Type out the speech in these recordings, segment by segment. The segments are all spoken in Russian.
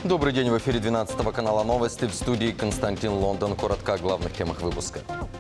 Добрый день, в эфире 12 канала новости, в студии Константин Лондон. Коротко о главных темах выпуска.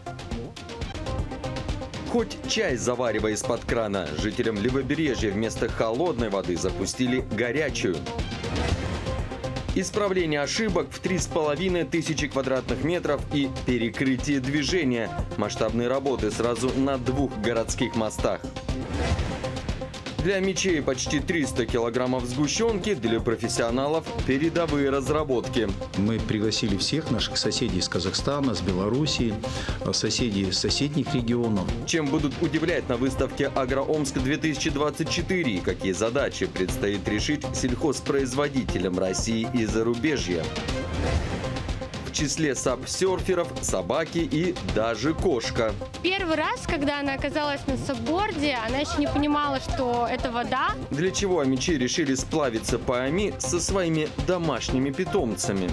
Хоть чай заваривай из-под крана, жителям Левобережья вместо холодной воды запустили горячую. Исправление ошибок в 3500 квадратных метров и перекрытие движения. Масштабные работы сразу на 2 городских мостах. Для мечей почти 300 килограммов сгущенки, для профессионалов передовые разработки. Мы пригласили всех наших соседей из Казахстана, с Белоруссии, соседей из соседних регионов. Чем будут удивлять на выставке «Агроомск-2024» и какие задачи предстоит решить сельхозпроизводителям России и зарубежья. В числе сапсерферов собаки и даже кошка. Первый раз, когда она оказалась на сапборде, она еще не понимала, что это вода. Для чего амичи решили сплавиться по Оми со своими домашними питомцами?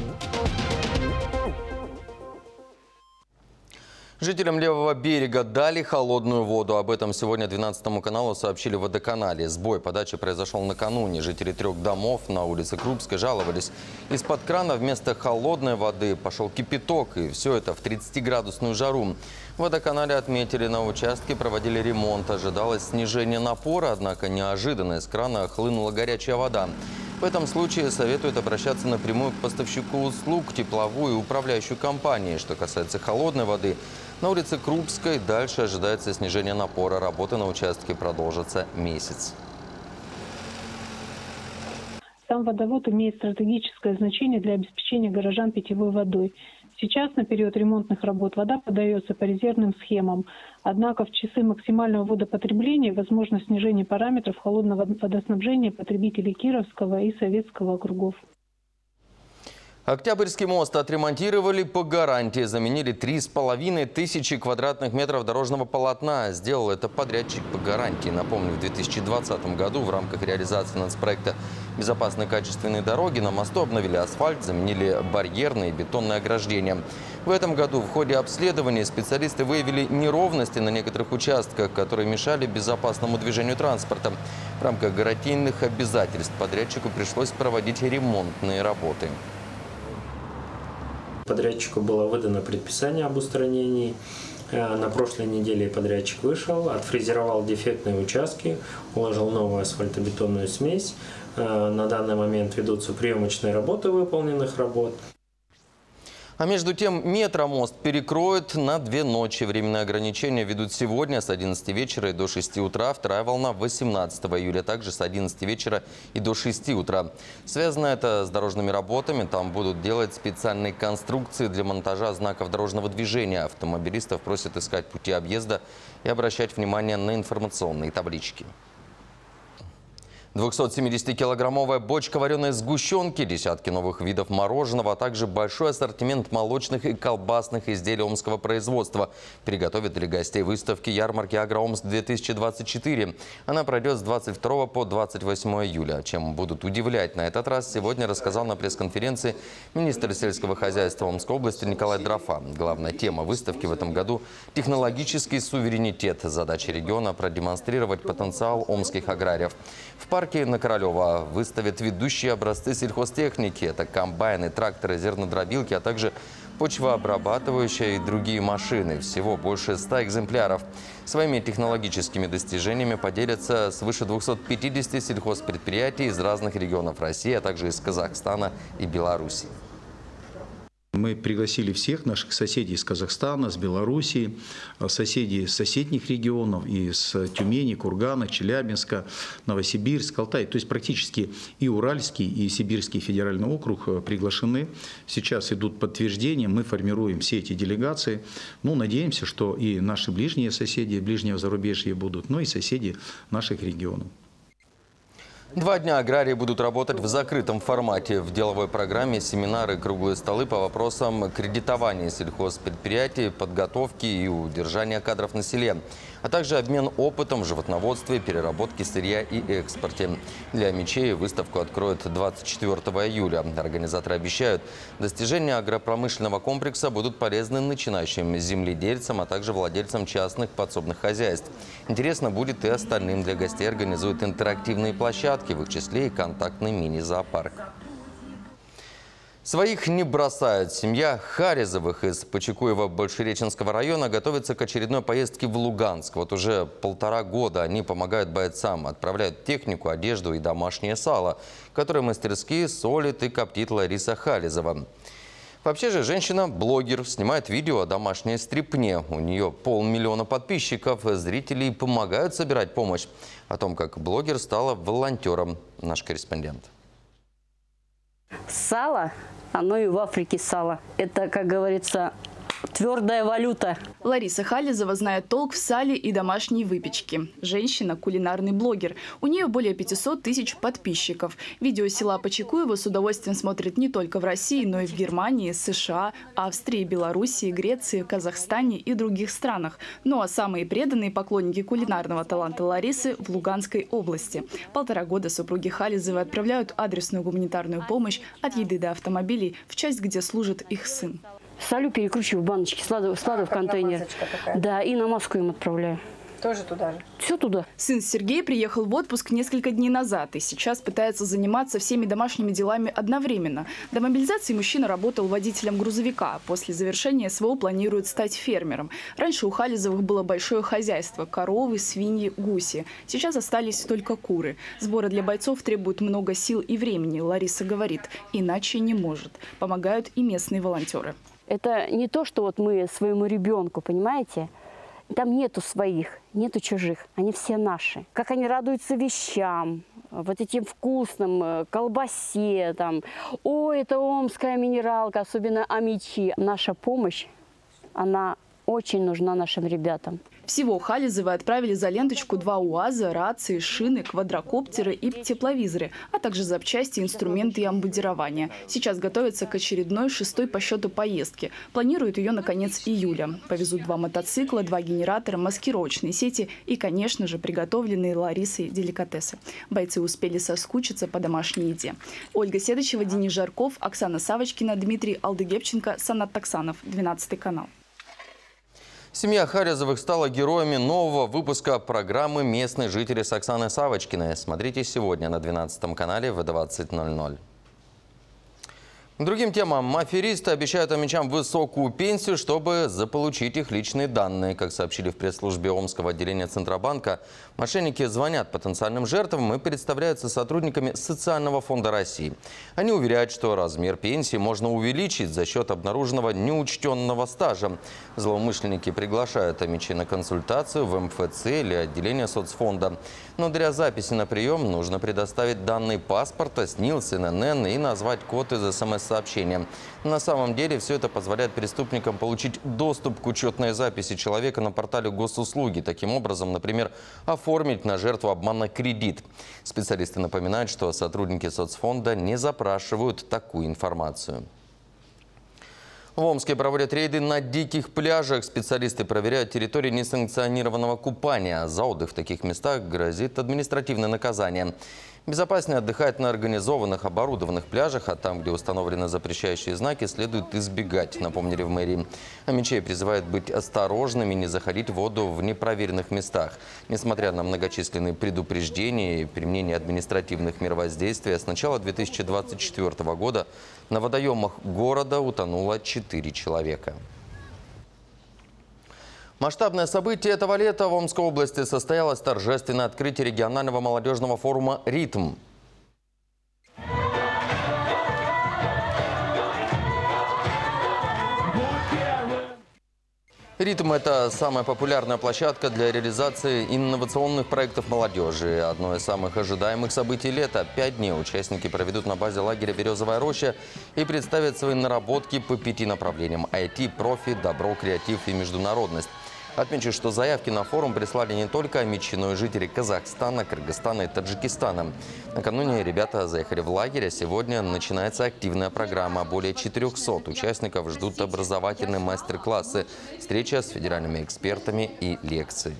Жителям левого берега дали холодную воду. Об этом сегодня 12 каналу сообщили в водоканале. Сбой подачи произошел накануне. Жители 3 домов на улице Крупской жаловались. Из-под крана вместо холодной воды пошел кипяток. И все это в 30-градусную жару. В водоканале отметили, на участке проводили ремонт. Ожидалось снижение напора, однако неожиданно из крана хлынула горячая вода. В этом случае советуют обращаться напрямую к поставщику услуг, тепловую и управляющую компанию. Что касается холодной воды, на улице Крупской дальше ожидается снижение напора. Работы на участке продолжатся месяц. Сам водовод имеет стратегическое значение для обеспечения горожан питьевой водой. Сейчас на период ремонтных работ вода подается по резервным схемам. Однако в часы максимального водопотребления возможно снижение параметров холодного водоснабжения потребителей Кировского и Советского округов. Октябрьский мост отремонтировали по гарантии. Заменили 3500 квадратных метров дорожного полотна. Сделал это подрядчик по гарантии. Напомню, в 2020 году в рамках реализации нацпроекта «Безопасные качественные дороги» на мосту обновили асфальт, заменили барьерные и бетонные ограждения. В этом году в ходе обследования специалисты выявили неровности на некоторых участках, которые мешали безопасному движению транспорта. В рамках гарантийных обязательств подрядчику пришлось проводить ремонтные работы. Подрядчику было выдано предписание об устранении. На прошлой неделе подрядчик вышел, отфрезеровал дефектные участки, уложил новую асфальтобетонную смесь. На данный момент ведутся приемочные работы выполненных работ. А между тем метромост перекроют на 2 ночи. Временные ограничения ведут сегодня с 11 вечера и до 6 утра. Вторая волна 18 июля, также с 11 вечера и до 6 утра. Связано это с дорожными работами. Там будут делать специальные конструкции для монтажа знаков дорожного движения. Автомобилистов просят искать пути объезда и обращать внимание на информационные таблички. 270-килограммовая бочка вареной сгущенки, десятки новых видов мороженого, а также большой ассортимент молочных и колбасных изделий омского производства приготовят для гостей выставки ярмарки «Агроомск-2024». Она пройдет с 22 по 28 июля. Чем будут удивлять на этот раз, сегодня рассказал на пресс-конференции министр сельского хозяйства Омской области Николай Дрофа. Главная тема выставки в этом году – технологический суверенитет. Задача региона – продемонстрировать потенциал омских аграриев. В парке на Королева выставят ведущие образцы сельхозтехники. Это комбайны, тракторы, зернодробилки, а также почвообрабатывающие и другие машины. Всего больше 100 экземпляров. Своими технологическими достижениями поделятся свыше 250 сельхозпредприятий из разных регионов России, а также из Казахстана и Беларуси. Мы пригласили всех наших соседей из Казахстана, с Белоруссии, соседей из соседних регионов, из Тюмени, Кургана, Челябинска, Новосибирск, Алтай. То есть практически и Уральский, и Сибирский федеральный округ приглашены. Сейчас идут подтверждения, мы формируем все эти делегации. Ну, надеемся, что и наши ближние соседи, ближнего зарубежья будут, но и соседи наших регионов. 2 дня аграрии будут работать в закрытом формате. В деловой программе семинары, круглые столы по вопросам кредитования сельхозпредприятий, подготовки и удержания кадров на селе, а также обмен опытом в животноводстве, переработке сырья и экспорте. Для мечей выставку откроют 24 июля. Организаторы обещают, достижения агропромышленного комплекса будут полезны начинающим земледельцам, а также владельцам частных подсобных хозяйств. Интересно будет и остальным. Для гостей организуют интерактивные площадки, в их числе и контактный мини-зоопарк. Своих не бросают. Семья Харизовых из Почекуева-Большереченского района готовится к очередной поездке в Луганск. Вот уже 1,5 года они помогают бойцам, отправляют технику, одежду и домашнее сало, которое мастерски солит и коптит Лариса Харизова. Вообще же женщина-блогер, снимает видео о домашней стрипне. У нее 500 000 подписчиков. Зрители помогают собирать помощь. О том, как блогер стала волонтером, наш корреспондент. Сало, оно и в Африке сало. Это, как говорится, твердая валюта. Лариса Харизова знает толк в сале и домашней выпечке. Женщина – кулинарный блогер. У нее более 500 000 подписчиков. Видео села Почекуева с удовольствием смотрят не только в России, но и в Германии, США, Австрии, Белоруссии, Греции, Казахстане и других странах. Ну а самые преданные поклонники кулинарного таланта Ларисы в Луганской области. 1,5 года супруги Харизовой отправляют адресную гуманитарную помощь от еды до автомобилей в часть, где служит их сын. Солю, перекручиваю в баночки, складываю в контейнер. Да, и на маску им отправляю. Тоже туда же? Все туда. Сын Сергей приехал в отпуск несколько дней назад и сейчас пытается заниматься всеми домашними делами одновременно. До мобилизации мужчина работал водителем грузовика. После завершения СВО планирует стать фермером. Раньше у Харизовых было большое хозяйство – коровы, свиньи, гуси. Сейчас остались только куры. Сборы для бойцов требуют много сил и времени, Лариса говорит. Иначе не может. Помогают и местные волонтеры. Это не то, что вот мы своему ребенку, понимаете? Там нету своих, нету чужих, они все наши. Как они радуются вещам, вот этим вкусным, колбасе, там. Ой, это омская минералка, особенно амичи. Наша помощь, она очень нужна нашим ребятам. Всего Харизовы отправили за ленточку 2 УАЗа, рации, шины, квадрокоптеры и тепловизоры, а также запчасти, инструменты и обмундирование. Сейчас готовятся к очередной 6-й по счету поездке. Планируют ее на конец июля. Повезут 2 мотоцикла, 2 генератора, маскировочные сети и, конечно же, приготовленные Ларисой деликатесы. Бойцы успели соскучиться по домашней еде. Ольга Седычева, Денис Жарков, Оксана Савочкина, Дмитрий Алдыгепченко, Санат Таксанов, 12 канал. Семья Харизовых стала героями нового выпуска программы «Местные жители» с Оксаной Савочкиной. Смотрите сегодня на 12 канале в 20:00. К другим темам. Аферисты обещают омичам высокую пенсию, чтобы заполучить их личные данные. Как сообщили в пресс-службе Омского отделения Центробанка, мошенники звонят потенциальным жертвам и представляются сотрудниками Социального фонда России. Они уверяют, что размер пенсии можно увеличить за счет обнаруженного неучтенного стажа. Злоумышленники приглашают омичей на консультацию в МФЦ или отделение соцфонда. Но для записи на прием нужно предоставить данные паспорта, СНИЛС, ННН и назвать код из СМС-сообщения. На самом деле все это позволяет преступникам получить доступ к учетной записи человека на портале госуслуги. Таким образом, например, оформить на жертву обмана кредит. Специалисты напоминают, что сотрудники соцфонда не запрашивают такую информацию. В Омске проводят рейды на диких пляжах. Специалисты проверяют территории несанкционированного купания. За отдых в таких местах грозит административное наказание. Безопаснее отдыхать на организованных, оборудованных пляжах, а там, где установлены запрещающие знаки, следует избегать, напомнили в мэрии. Омичей призывают быть осторожными, не заходить в воду в непроверенных местах. Несмотря на многочисленные предупреждения и применение административных мер воздействия, с начала 2024 года на водоемах города утонуло 4 человека. Масштабное событие этого лета в Омской области состоялось торжественное открытие регионального молодежного форума «Ритм». «Ритм» – это самая популярная площадка для реализации инновационных проектов молодежи. Одно из самых ожидаемых событий лета. 5 дней участники проведут на базе лагеря «Березовая роща» и представят свои наработки по 5 направлениям – IT, профи, добро, креатив и международность. Отмечу, что заявки на форум прислали не только омичи, но и жители Казахстана, Кыргызстана и Таджикистана. Накануне ребята заехали в лагерь, а сегодня начинается активная программа. Более 400 участников ждут образовательные мастер-классы, встреча с федеральными экспертами и лекции.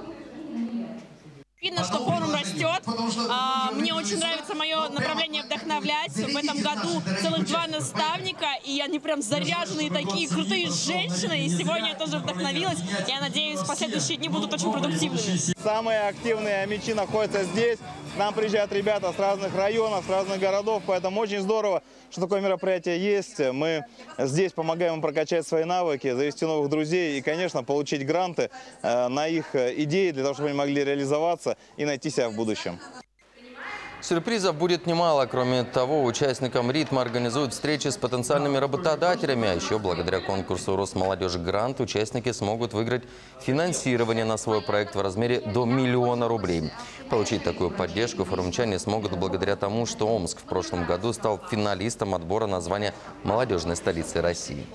Видно, что форум растет. Мне очень нравится мое направление вдохновения. вдохновлять. В этом году целых 2 наставника, и они прям заряженные, такие крутые женщины. И сегодня я тоже вдохновилась. Я надеюсь, последующие дни будут очень продуктивными. Самые активные мячи находятся здесь. К нам приезжают ребята с разных районов, с разных городов, поэтому очень здорово, что такое мероприятие есть. Мы здесь помогаем им прокачать свои навыки, завести новых друзей и, конечно, получить гранты на их идеи, для того, чтобы они могли реализоваться и найти себя в будущем. Сюрпризов будет немало. Кроме того, участникам «Ритма» организуют встречи с потенциальными работодателями. А еще благодаря конкурсу «Росмолодежь Грант» участники смогут выиграть финансирование на свой проект в размере до 1 000 000 рублей. Получить такую поддержку форумчане смогут благодаря тому, что Омск в прошлом году стал финалистом отбора на звание молодежной столицы России.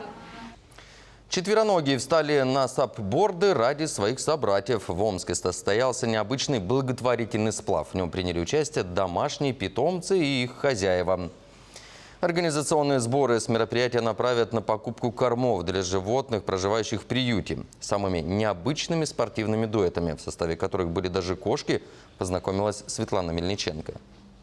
Четвероногие встали на сапборды ради своих собратьев. В Омске состоялся необычный благотворительный сплав. В нем приняли участие домашние питомцы и их хозяева. Организационные сборы с мероприятия направят на покупку кормов для животных, проживающих в приюте. Самыми необычными спортивными дуэтами, в составе которых были даже кошки, познакомилась Светлана Мельниченко.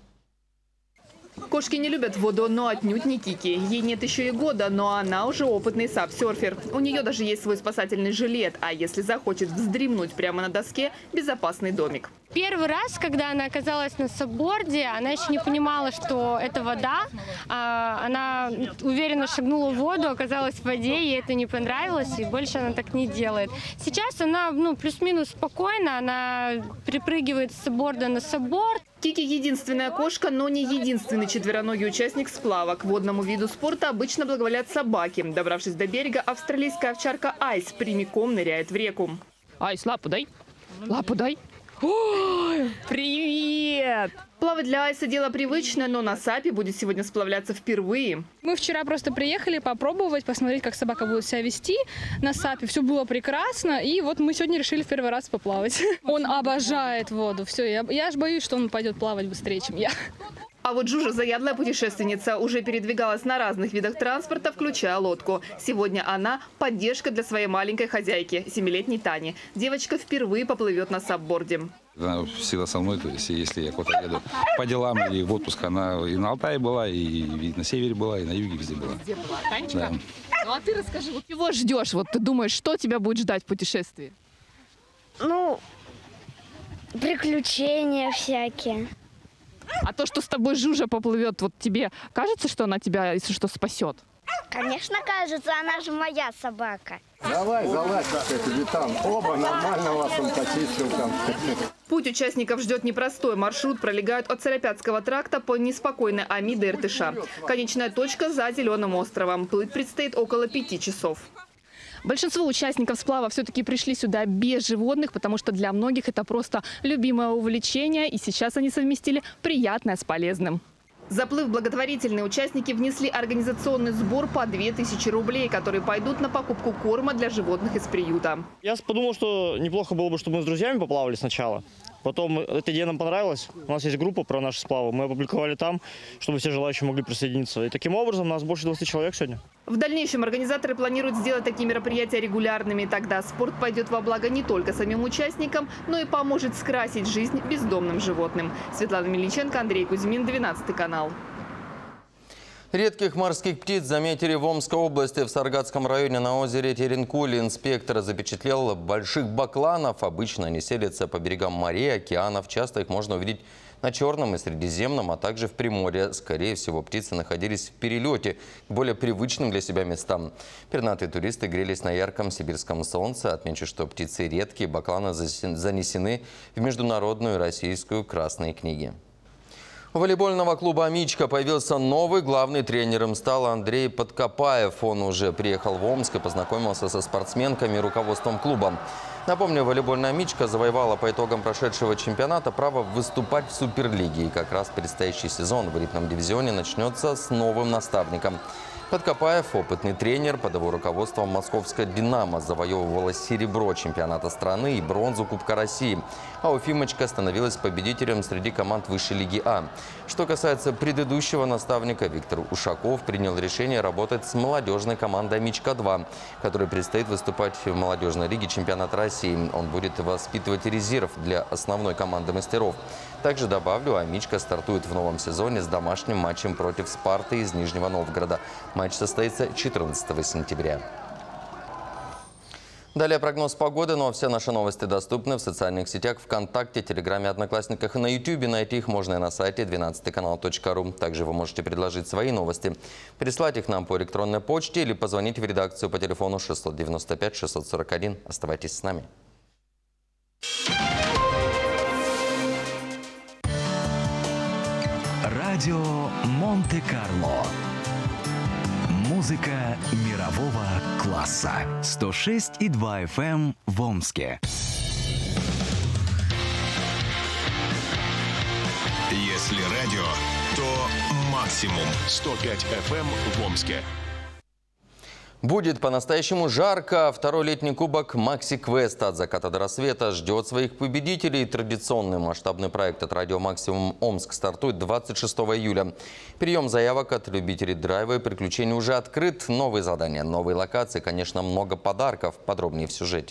Кошки не любят воду, но отнюдь не Кики. Ей нет еще и года, но она уже опытный сап-серфер. У нее даже есть свой спасательный жилет, а если захочет вздремнуть прямо на доске – безопасный домик. Первый раз, когда она оказалась на сапборде, она еще не понимала, что это вода. Она уверенно шагнула в воду, оказалась в воде, ей это не понравилось, и больше она так не делает. Сейчас она плюс-минус спокойна, она перепрыгивает с сапборда на сапборд. Кики – единственная кошка, но не единственный четвероногий участник сплава. К водному виду спорта обычно благоволят собаки. Добравшись до берега, австралийская овчарка Айс прямиком ныряет в реку. Айс, лапу дай. Лапу дай. Ой, привет! Плавать для Айса дело привычное, но на сапе будет сегодня сплавляться впервые. Мы вчера просто приехали попробовать, посмотреть, как собака будет себя вести на сапе. Все было прекрасно, и вот мы сегодня решили в первый раз поплавать. Он обожает воду. Все, я аж боюсь, что он пойдет плавать быстрее, чем я. А вот Жужа, заядлая путешественница, уже передвигалась на разных видах транспорта, включая лодку. Сегодня она – поддержка для своей маленькой хозяйки, 7-летней Тани. Девочка впервые поплывет на сапборде. Она всегда со мной, то есть если я куда-то еду по делам или в отпуск, она и на Алтае была, и на севере была, и на юге везде была. Везде была, Танечка? Да. Ну а ты расскажи, вот чего ждешь? Вот ты думаешь, что тебя будет ждать в путешествии? Ну, приключения всякие. А то, что с тобой Жужа поплывет, вот тебе кажется, что она тебя, если что, спасет? Конечно, кажется, она же моя собака. Давай, залазь, капитан. Оба, нормально вас он почистил там. Путь участников ждет непростой. Маршрут пролегает от Царапятского тракта по неспокойной Ами до Иртыша. Конечная точка за Зеленым островом. Плыть предстоит около 5 часов. Большинство участников сплава все-таки пришли сюда без животных, потому что для многих это просто любимое увлечение. И сейчас они совместили приятное с полезным. Заплыв благотворительные участники внесли организационный сбор по 2000 рублей, которые пойдут на покупку корма для животных из приюта. Я подумал, что неплохо было бы, чтобы мы с друзьями поплавали сначала. Потом эта идея нам понравилась. У нас есть группа про наши сплавы. Мы опубликовали там, чтобы все желающие могли присоединиться. И таким образом нас больше 20 человек сегодня. В дальнейшем организаторы планируют сделать такие мероприятия регулярными. Тогда спорт пойдет во благо не только самим участникам, но и поможет скрасить жизнь бездомным животным. Светлана Мельниченко, Андрей Кузьмин, 12 канал. Редких морских птиц заметили в Омской области. В Саргатском районе на озере Теренкуль инспектор запечатлел больших бакланов. Обычно они селятся по берегам морей, океанов. Часто их можно увидеть на Черном и Средиземном, а также в Приморье. Скорее всего, птицы находились в перелете к более привычным для себя местам. Пернатые туристы грелись на ярком сибирском солнце. Отмечу, что птицы редкие, бакланы занесены в международную российскую красные книги. У волейбольного клуба «Амичка» появился новый главный тренер. Им стал Андрей Подкопаев. Он уже приехал в Омск и познакомился со спортсменками и руководством клуба. Напомню, волейбольная «Амичка» завоевала по итогам прошедшего чемпионата право выступать в Суперлиге. И как раз предстоящий сезон в элитном дивизионе начнется с новым наставником. Подкопаев, опытный тренер, под его руководством московская «Динамо» завоевывала серебро чемпионата страны и бронзу Кубка России. А Уфимочка становилась победителем среди команд высшей лиги А. Что касается предыдущего наставника, Виктор Ушаков принял решение работать с молодежной командой «Амичка-2», которой предстоит выступать в молодежной лиге чемпионата России. Он будет воспитывать резерв для основной команды мастеров. Также добавлю, «Амичка» стартует в новом сезоне с домашним матчем против «Спарты» из Нижнего Новгорода. Матч состоится 14 сентября. Далее прогноз погоды, но все наши новости доступны в социальных сетях ВКонтакте, Телеграме, Одноклассниках и на Ютубе. Найти их можно и на сайте 12kanal.ru. Также вы можете предложить свои новости, прислать их нам по электронной почте или позвонить в редакцию по телефону 695 641. Оставайтесь с нами. Радио Монте-Карло. Музыка мирового класса. 106,2 FM в Омске. Если радио, то максимум 105 FM в Омске. Будет по-настоящему жарко. Второй летний кубок «Макси-Квест» от заката до рассвета ждет своих победителей. Традиционный масштабный проект от радио «Максимум Омск» стартует 26 июля. Прием заявок от любителей драйва и приключений уже открыт. Новые задания, новые локации, конечно, много подарков. Подробнее в сюжете.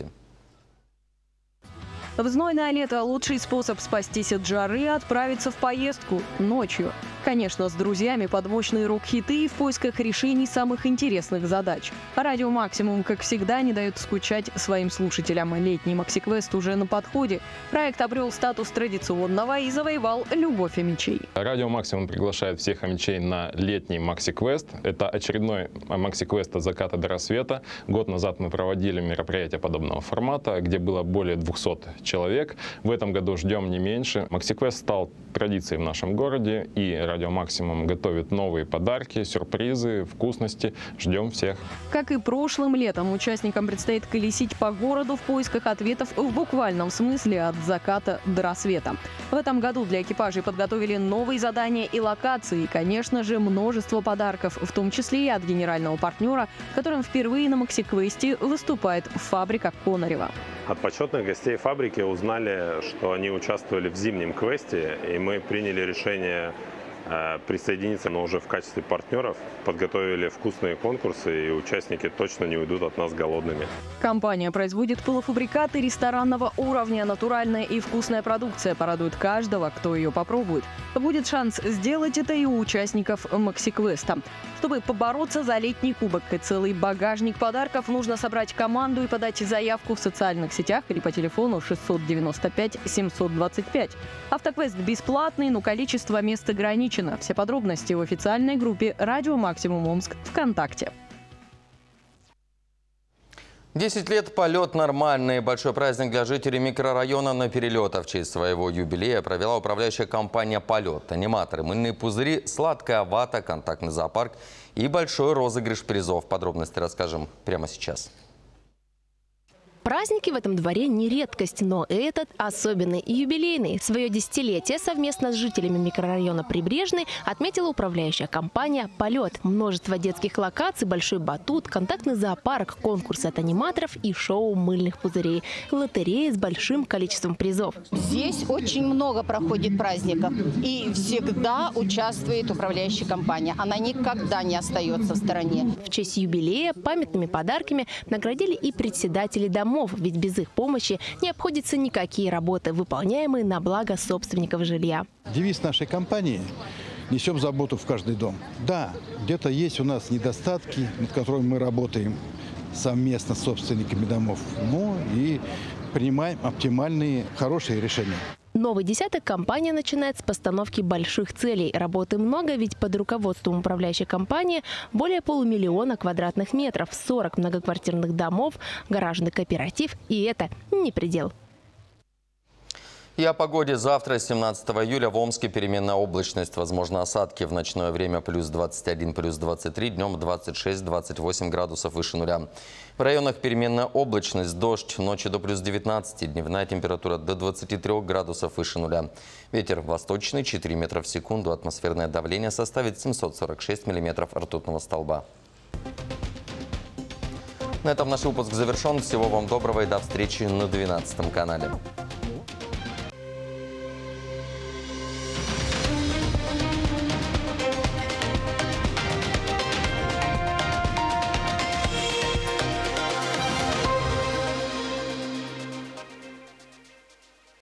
В знойное лето лучший способ спастись от жары – отправиться в поездку ночью. Конечно, с друзьями под мощные рок-хиты и в поисках решений самых интересных задач. Радио «Максимум», как всегда, не дает скучать своим слушателям. Летний «Макси-Квест» уже на подходе. Проект обрел статус традиционного и завоевал любовь амичей. Радио «Максимум» приглашает всех амичей на летний «Макси-Квест». Это очередной «Макси-Квест» от заката до рассвета. Год назад мы проводили мероприятие подобного формата, где было более 200 человек. В этом году ждем не меньше. «Макси-Квест» стал традицией в нашем городе, и радио «Максимум» готовит новые подарки, сюрпризы, вкусности. Ждем всех. Как и прошлым летом, участникам предстоит колесить по городу в поисках ответов в буквальном смысле от заката до рассвета. В этом году для экипажей подготовили новые задания и локации, и, конечно же, множество подарков, в том числе и от генерального партнера, которым впервые на «Макси-Квесте» выступает фабрика Конарева. От почетных гостей фабрики узнали, что они участвовали в зимнем квесте, и мы приняли решение присоединиться, но уже в качестве партнеров. Подготовили вкусные конкурсы, и участники точно не уйдут от нас голодными. Компания производит полуфабрикаты ресторанного уровня. Натуральная и вкусная продукция порадует каждого, кто ее попробует. Будет шанс сделать это и у участников «Макси-Квеста». Чтобы побороться за летний кубок и целый багажник подарков, нужно собрать команду и подать заявку в социальных сетях или по телефону 695 725. Автоквест бесплатный, но количество мест ограничено. Все подробности в официальной группе «Радио Максимум Омск» ВКонтакте. 10 лет полет нормальный. Большой праздник для жителей микрорайона на перелета. В честь своего юбилея провела управляющая компания «Полет». Аниматоры, мыльные пузыри, сладкая вата, контактный зоопарк и большой розыгрыш призов. Подробности расскажем прямо сейчас. Праздники в этом дворе не редкость, но этот особенный и юбилейный. Свое десятилетие совместно с жителями микрорайона Прибрежный отметила управляющая компания «Полет». Множество детских локаций, большой батут, контактный зоопарк, конкурсы от аниматоров и шоу мыльных пузырей. Лотереи с большим количеством призов. Здесь очень много проходит праздников, и всегда участвует управляющая компания. Она никогда не остается в стороне. В честь юбилея памятными подарками наградили и председатели домов. Ведь без их помощи не обходятся никакие работы, выполняемые на благо собственников жилья. Девиз нашей компании – несем заботу в каждый дом. Да, где-то есть у нас недостатки, над которыми мы работаем совместно с собственниками домов, но и принимаем оптимальные, хорошие решения. Новый десяток компания начинает с постановки больших целей. Работы много, ведь под руководством управляющей компании более 500 000 квадратных метров, 40 многоквартирных домов, гаражный кооператив, и это не предел. И о погоде. Завтра, 17 июля, в Омске переменная облачность. Возможно, осадки. В ночное время плюс 21, плюс 23, днем 26-28 градусов выше нуля. В районах переменная облачность, дождь, ночью до плюс 19, дневная температура до 23 градусов выше нуля. Ветер восточный 4 метра в секунду, атмосферное давление составит 746 миллиметров ртутного столба. На этом наш выпуск завершен. Всего вам доброго и до встречи на 12 канале.